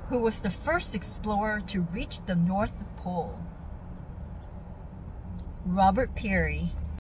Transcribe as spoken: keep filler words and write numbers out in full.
Who was the first explorer to reach the North Pole? Robert Peary,